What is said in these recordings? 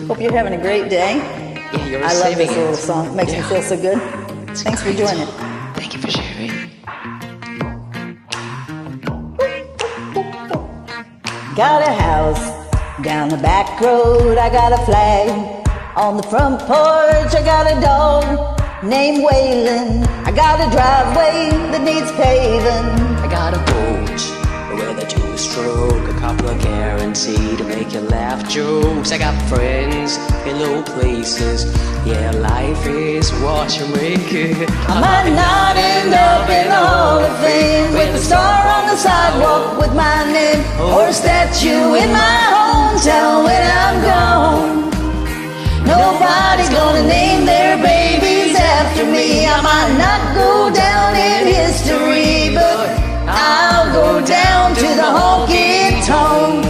Hope you're having a great day. Yeah, you're I love this receiving little it. song. It makes me feel so good. It's Thanks for great. joining. Thank you for sharing. Got a house down the back road. I got a flag on the front porch. I got a dog named Waylon. I got a driveway that needs paving. I got a boat with a two-stroke, a couple of guaranteed to make you laugh jokes. I got friends in low places. Yeah, life is what you make it. I might not end up in the Hall of Fame with a star on the sidewalk with my name, or a statue in my hometown when I'm gone. Nobody's gonna name their babies after me. I might not go down in history, but I'll go down to the honky-tonk.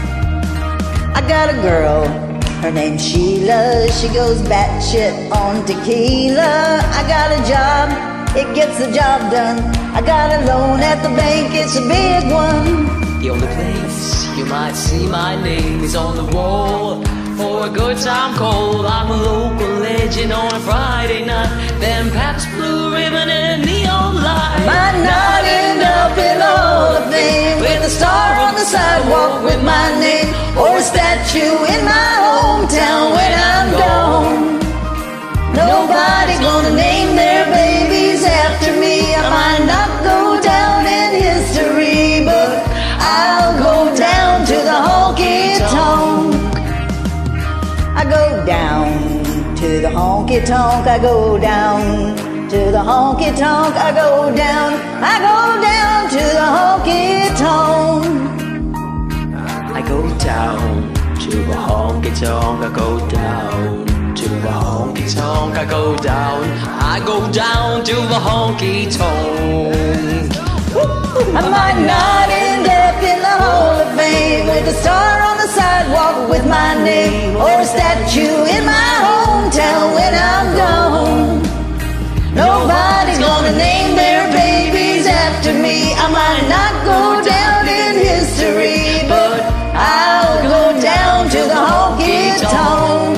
I got a girl, her name's Sheila. She goes batshit on tequila. I got a job, it gets the job done. I got a loan at the bank, it's a big one. The only place you might see my name is on the wall for a good time call. I'm a local legend on a Friday night. Then Pabst Blue Ribbon and neon light. Might not end up in the Hall of Fame with a star on the sidewalk with my name, or a statue in my hometown when I'm gone. Nobody's gonna name their babies after me. I might not go down in history, but I'll go down to the honky-tonk. I go down to the honky-tonk. I go down to the honky-tonk. I go down to the honky-tonk. I go down to the honky-tonk. I go down to the honky-tonk. I go down to the honky-tonk. I might not end up in the Hall of Fame with a star on the sidewalk with my name, or a statue in my hometown when I'm gone. Nobody's gonna name their babies after me. I might not go down in history, but I'll go down to the honky-tonk.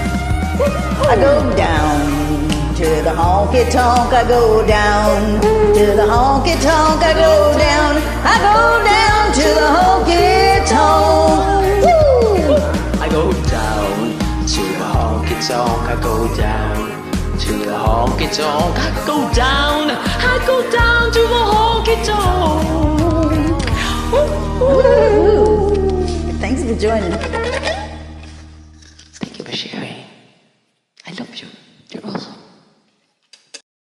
I go down to the honky-tonk. I go down to the honky-tonk. I go down to the honky-tonk. Woo! I go down to the honky-tonk. I go down to the honky-tonk. I go down to the honky-tonk. Woo! Thanks for joining. Thank you for sharing. I love you. You're awesome.